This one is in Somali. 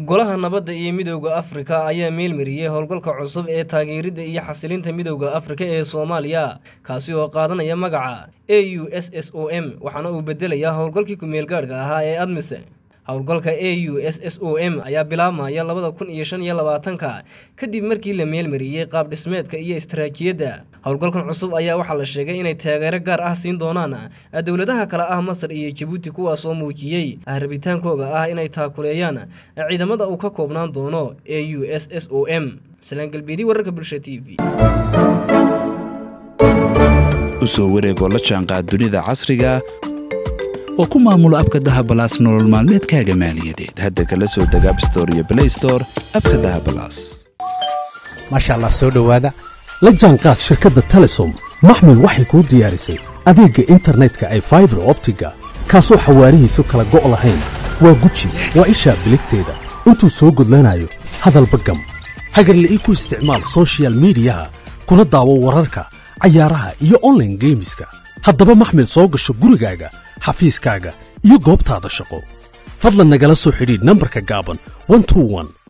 golaha nabadda iyo midowga Afrika ayaa meelmariyay howlgalka cusub ee taageerida iyo xasilinta midowga Afrika ee Soomaaliya kaasi oo qaadanaya magaca AUSSOM waxaana uu bedelayaa howlgalkii ku meel gaarka ahaa ee ADMIS. howlgalka AUSSOM ayaa bilaabmaya 2025 kadib markii la meelmariyay qaab dhismeedka iyo istaraatiijiyadda. howlgalkan cusub ayaa waxa la sheegay inay taageero gaar ah siin doonaan dawladaha kala ah Masar iyo Djibouti kuwaas oo muujiyay rabitaankooda ah inay taakuleeyaan ciidamada uu ka koobnaan doono AUSSOM. Salaan galbeedii wararka bulshada TV. usoo wareego la jaanqaad dunida casriga oo ku maamulo abka Dahabalaas nolol maalmeedkaaga maaliyadeed. hadda kala soo deg App Store iyo Play Store abka Dahabalaas. maasha Allah soo dhawaada la jaanqaad shirkadda Telesom maxmil waxay ku diyaarisay adeegga internetka ay fiber optiga kaasoo xawaarihiisu kala go' lahayn waa guji waa isha biligteeda intuu soo gudlanayo hadalba gam hagarlii ku isticmaal social media kuna daawo wararka ciyaaraha iyo online gameska. haddaba maxmil soo gasho gurigaaga xafiiskaaga iyo goobtaada shaqo fadlan nagala soo xidhiidh nambarka gaaban 121